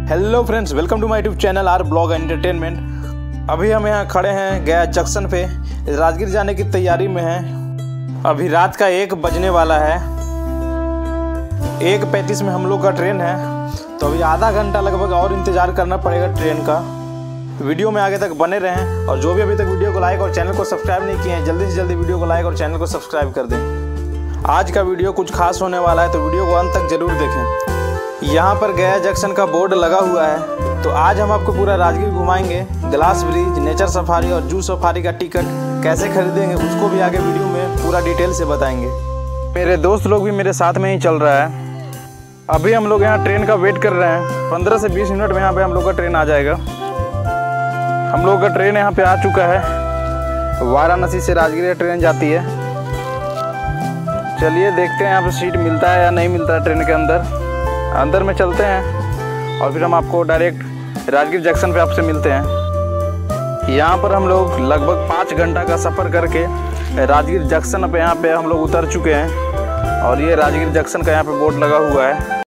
Hello friends, welcome to my YouTube channel R blog entertainment. अभी हम यहाँ खड़े हैं गया जंक्शन पे, राजगीर जाने की तैयारी में हैं। अभी रात का 1 बजने वाला है। 1:35 में हम लोग का ट्रेन है, तो अभी आधा घंटा लगभग और इंतज़ार करना पड़ेगा ट्रेन का। वीडियो में आगे तक बने रहें, और जो भी अभी तक वीडियो को लाइक और चैनल को सब्सक्राइब नहीं किए हैं, जल्दी से जल्दी वीडियो को लाइक और चैनल को सब्सक्राइब कर दें। आज का वीडियो कुछ खास होने वाला है, तो वीडियो को अंत तक जरूर देखें। यहाँ पर गया जंक्शन का बोर्ड लगा हुआ है, तो आज हम आपको पूरा राजगीर घुमाएंगे। ग्लास ब्रिज, नेचर सफारी और जू सफारी का टिकट कैसे खरीदेंगे उसको भी आगे वीडियो में पूरा डिटेल से बताएंगे। मेरे दोस्त लोग भी मेरे साथ में ही चल रहा है। अभी हम लोग यहाँ ट्रेन का वेट कर रहे हैं। 15 से 20 मिनट में यहाँ पे हम लोग का ट्रेन आ जाएगा। हम लोग का ट्रेन यहाँ पे आ चुका है। वाराणसी से राजगीर ट्रेन जाती है। चलिए देखते हैं यहाँ पे सीट मिलता है या नहीं मिलता है ट्रेन के अंदर में चलते हैं, और फिर हम आपको डायरेक्ट राजगीर जंक्शन पे आपसे मिलते हैं। यहाँ पर हम लोग लगभग 5 घंटा का सफ़र करके राजगीर जंक्शन पे यहाँ पे हम लोग उतर चुके हैं, और ये राजगीर जंक्शन का यहाँ पे बोर्ड लगा हुआ है।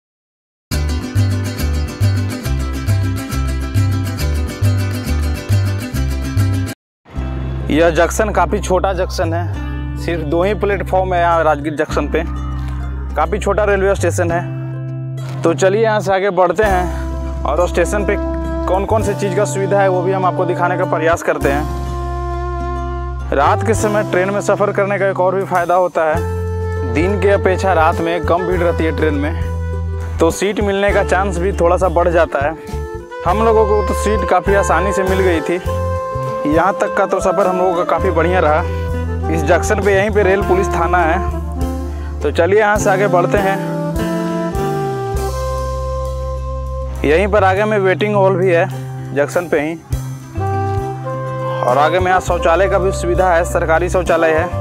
यह जंक्शन काफ़ी छोटा जंक्शन है, सिर्फ 2 ही प्लेटफॉर्म है यहाँ राजगीर जंक्शन पे। काफ़ी छोटा रेलवे स्टेशन है। तो चलिए यहाँ से आगे बढ़ते हैं, और स्टेशन पे कौन कौन सी चीज़ का सुविधा है वो भी हम आपको दिखाने का प्रयास करते हैं। रात के समय ट्रेन में सफ़र करने का एक और भी फ़ायदा होता है। दिन के अपेक्षा रात में कम भीड़ रहती है ट्रेन में, तो सीट मिलने का चांस भी थोड़ा सा बढ़ जाता है। हम लोगों को तो सीट काफ़ी आसानी से मिल गई थी। यहाँ तक का तो सफ़र हम लोगों का काफ़ी बढ़िया रहा। इस जंक्शन पे यहीं पे रेल पुलिस थाना है। तो चलिए यहाँ से आगे बढ़ते हैं। यहीं पर आगे में वेटिंग हॉल भी है जंक्शन पे ही, और आगे में यहाँ शौचालय का भी सुविधा है, सरकारी शौचालय है।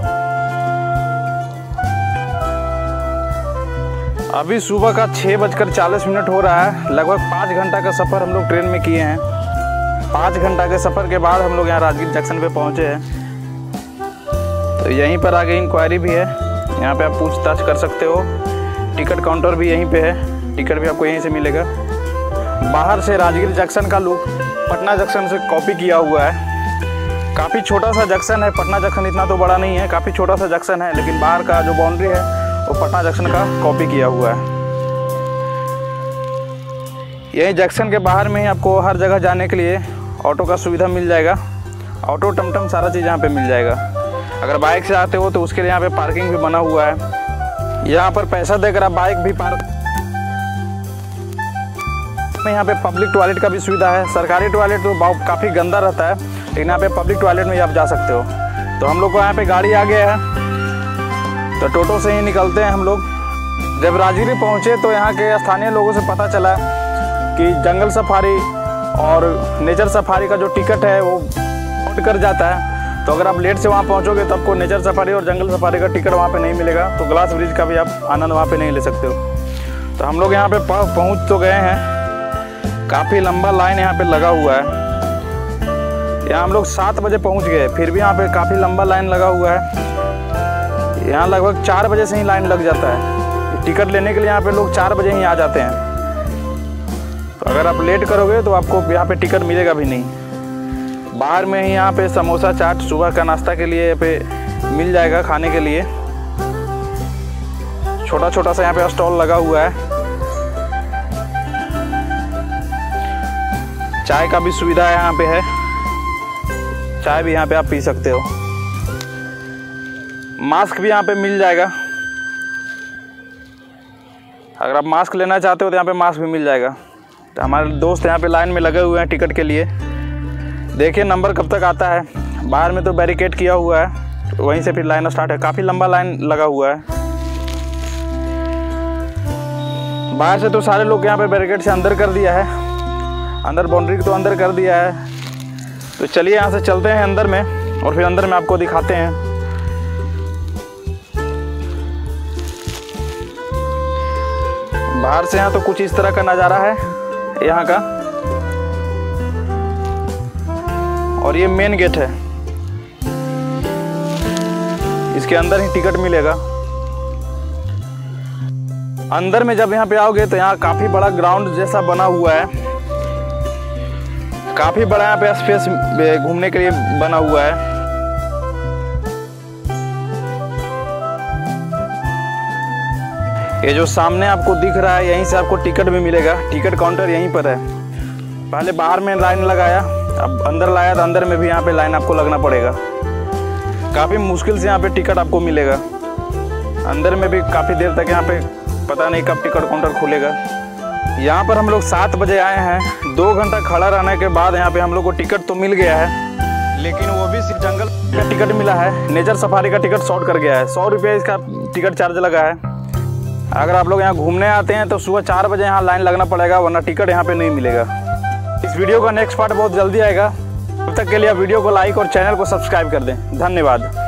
अभी सुबह का 6:40 हो रहा है। लगभग 5 घंटा का सफ़र हम लोग ट्रेन में किए हैं। 5 घंटा के सफ़र के बाद हम लोग यहाँ राजगीर जंक्शन पे पहुँचे हैं। तो यहीं पर आगे इंक्वायरी भी है, यहाँ पे आप पूछताछ कर सकते हो। टिकट काउंटर भी यहीं पे है, टिकट भी आपको यहीं से मिलेगा। बाहर से राजगीर जंक्शन का लुक पटना जंक्शन से कॉपी किया हुआ है। काफ़ी छोटा सा जंक्शन है। पटना जंक्शन इतना तो बड़ा नहीं है, काफ़ी छोटा सा जंक्शन है, लेकिन बाहर का जो बाउंड्री है वो पटना जंक्शन का कॉपी किया हुआ है। यही जंक्शन के बाहर में ही आपको हर जगह जाने के लिए ऑटो का सुविधा मिल जाएगा। ऑटो, टमटम सारा चीज़ यहाँ पे मिल जाएगा। अगर बाइक से आते हो तो उसके लिए यहाँ पे पार्किंग भी बना हुआ है। यहाँ पर पैसा देकर आप बाइक भी पार्क। यहाँ पे पब्लिक टॉयलेट का भी सुविधा है। सरकारी टॉयलेट तो काफ़ी गंदा रहता है, लेकिन यहाँ पे पब्लिक टॉयलेट में आप जा सकते हो। तो हम लोग को यहाँ पे गाड़ी आ गया है, तो टोटो से ही निकलते हैं हम लोग। जब राजगीर पहुँचे तो यहाँ के स्थानीय लोगों से पता चला कि जंगल सफारी और नेचर सफारी का जो टिकट है वो आउट कर जाता है। तो अगर आप लेट से वहाँ पहुँचोगे तो आपको नेचर सफारी और जंगल सफारी का टिकट वहाँ पे नहीं मिलेगा, तो ग्लास ब्रिज का भी आप आनंद वहाँ पे नहीं ले सकते हो। तो हम लोग यहाँ पे पहुँच तो गए हैं। काफ़ी लंबा लाइन यहाँ पे लगा हुआ है। यहाँ हम लोग 7 बजे पहुँच गए, फिर भी यहाँ पे काफ़ी लंबा लाइन लगा हुआ है। यहाँ लगभग 4 बजे से ही लाइन लग जाता है। टिकट लेने के लिए यहाँ पे लोग 4 बजे ही आ जाते हैं। तो अगर आप लेट करोगे तो आपको यहाँ पे टिकट मिलेगा भी नहीं। बाहर में ही यहाँ पे समोसा चाट सुबह का नाश्ता के लिए यहाँ पे मिल जाएगा खाने के लिए। छोटा छोटा सा यहाँ पे स्टॉल लगा हुआ है। चाय का भी सुविधा यहाँ पे है, चाय भी यहाँ पे आप पी सकते हो। मास्क भी यहाँ पे मिल जाएगा। अगर आप मास्क लेना चाहते हो तो यहाँ पे मास्क भी मिल जाएगा। तो हमारे दोस्त यहाँ पे लाइन में लगे हुए हैं टिकट के लिए। देखिए नंबर कब तक आता है। बाहर में तो बैरिकेड किया हुआ है, तो वहीं से फिर लाइन स्टार्ट है। काफ़ी लंबा लाइन लगा हुआ है। बाहर से तो सारे लोग यहाँ पे बैरिकेड से अंदर कर दिया है, अंदर बाउंड्री तो अंदर कर दिया है। तो चलिए यहाँ से चलते हैं अंदर में, और फिर अंदर में आपको दिखाते हैं। बाहर से यहाँ तो कुछ इस तरह का नज़ारा है यहाँ का, और ये मेन गेट है। इसके अंदर ही टिकट मिलेगा। अंदर में जब यहाँ पे आओगे तो यहाँ काफ़ी बड़ा ग्राउंड जैसा बना हुआ है। काफ़ी बड़ा यहाँ पे स्पेस घूमने के लिए बना हुआ है। ये जो सामने आपको दिख रहा है, यहीं से आपको टिकट भी मिलेगा। टिकट काउंटर यहीं पर है। पहले बाहर में लाइन लगाया, अब अंदर लाया तो अंदर में भी यहाँ पे लाइन आपको लगना पड़ेगा। काफ़ी मुश्किल से यहाँ पे टिकट आपको मिलेगा। अंदर में भी काफ़ी देर तक यहाँ पे पता नहीं कब टिकट काउंटर खुलेगा। यहाँ पर हम लोग 7 बजे आए हैं। 2 घंटा खड़ा रहने के बाद यहाँ पे हम लोग को टिकट तो मिल गया है, लेकिन वो भी सिर्फ जंगल का टिकट मिला है। नेचर सफारी का टिकट शॉर्ट कर गया है। 100 रुपये इसका टिकट चार्ज लगा है। अगर आप लोग यहाँ घूमने आते हैं तो सुबह 4 बजे यहाँ लाइन लगना पड़ेगा, वरना टिकट यहाँ पे नहीं मिलेगा। इस वीडियो का नेक्स्ट पार्ट बहुत जल्दी आएगा। तब तक के लिए वीडियो को लाइक और चैनल को सब्सक्राइब कर दें। धन्यवाद।